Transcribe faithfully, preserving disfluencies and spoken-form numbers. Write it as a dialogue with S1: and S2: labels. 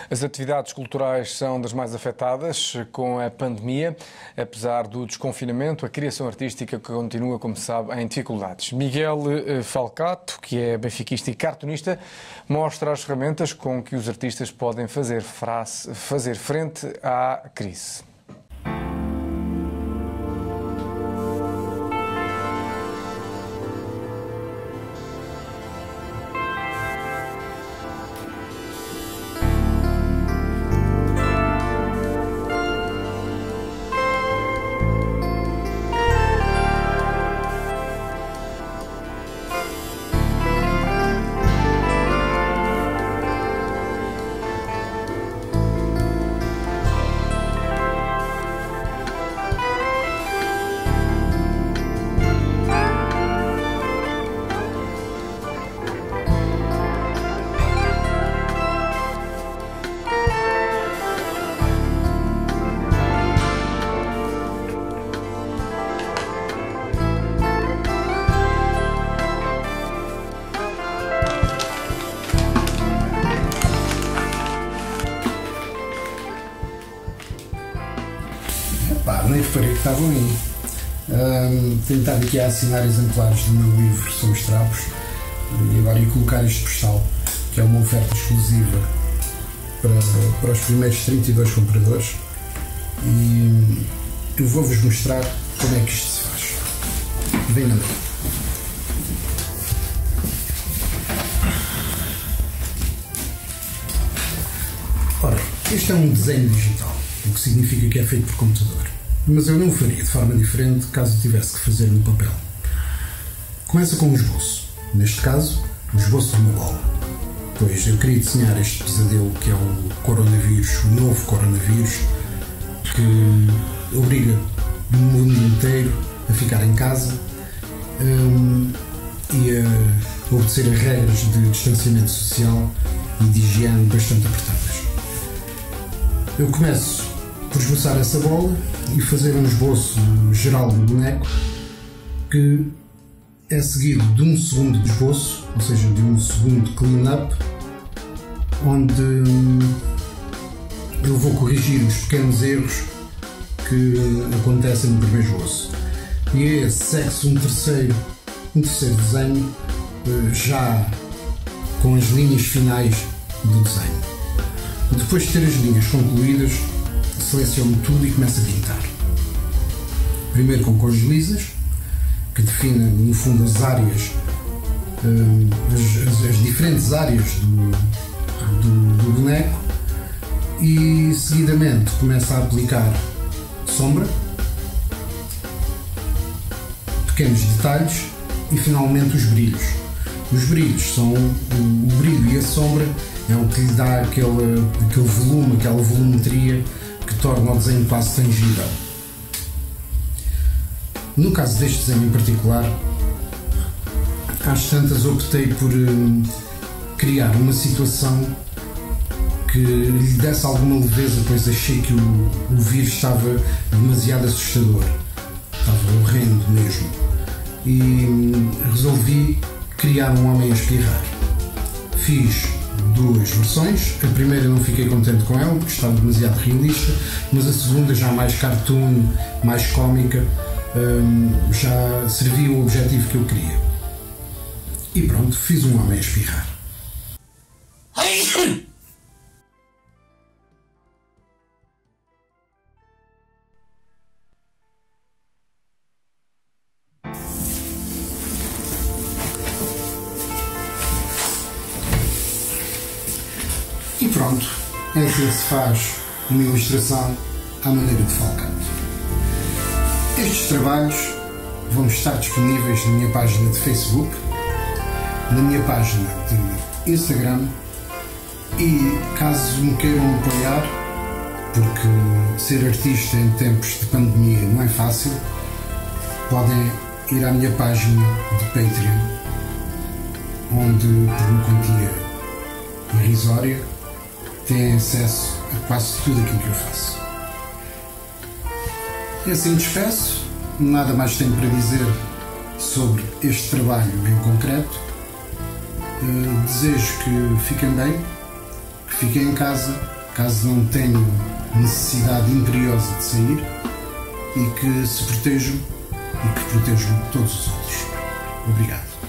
S1: As atividades culturais são das mais afetadas com a pandemia. Apesar do desconfinamento, a criação artística continua, como se sabe, em dificuldades. Miguel Falcato, que é benfiquista e cartunista, mostra as ferramentas com que os artistas podem fazer, frase, fazer frente à crise.
S2: Pá, nem reparei que estavam aí. Um, tentar aqui a assinar exemplares do meu livro sobre os trapos e agora ia colocar este postal, que é uma oferta exclusiva para, para os primeiros trinta e dois compradores, e eu vou-vos mostrar como é que isto se faz. Vem na mão. Ora, este é um desenho digital, o que significa que é feito por computador. Mas eu não o faria de forma diferente caso tivesse que fazer no papel. Começa com um esboço. Neste caso, o esboço de uma bola. Pois eu queria desenhar este pesadelo que é o coronavírus, o novo coronavírus, que obriga o mundo inteiro a ficar em casa um, e a obedecer a regras de distanciamento social e de higiene bastante apertadas. Eu começo por esboçar essa bola e fazer um esboço geral do boneco, que é seguido de um segundo de esboço, ou seja, de um segundo clean-up, onde eu vou corrigir os pequenos erros que acontecem no primeiro esboço. E a esse segue-se um terceiro, um terceiro desenho, já com as linhas finais do desenho. Depois de ter as linhas concluídas, seleciono tudo e começo a pintar. Primeiro com cores lisas, que definem no fundo as áreas, as, as, as diferentes áreas do, do, do boneco, e seguidamente começo a aplicar sombra, pequenos detalhes e finalmente os brilhos. Os brilhos são o, o brilho e a sombra é o que lhe dá aquele, aquele volume, aquela volumetria que torna o desenho quase tangível. No caso deste desenho em particular, às tantas optei por um, criar uma situação que lhe desse alguma leveza, pois achei que o, o vírus estava demasiado assustador, estava horrendo mesmo, e um, resolvi criar um homem a espirrar. Fiz duas versões. A primeira não fiquei contente com ela porque estava demasiado realista, mas a segunda, já mais cartoon, mais cómica, um, já servia o objetivo que eu queria. E pronto, fiz um homem a espirrar. E pronto, assim se faz uma ilustração à maneira de Falcato. Estes trabalhos vão estar disponíveis na minha página de Facebook, na minha página de Instagram, e caso me queiram apoiar, porque ser artista em tempos de pandemia não é fácil, podem ir à minha página de Patreon, onde por uma quantia irrisória têm acesso a quase tudo aquilo que eu faço. E assim despeço, nada mais tenho para dizer sobre este trabalho em concreto. Uh, desejo que fiquem bem que fiquem em casa caso não tenham necessidade imperiosa de sair e que se protejam e que protejam todos os outros. Obrigado.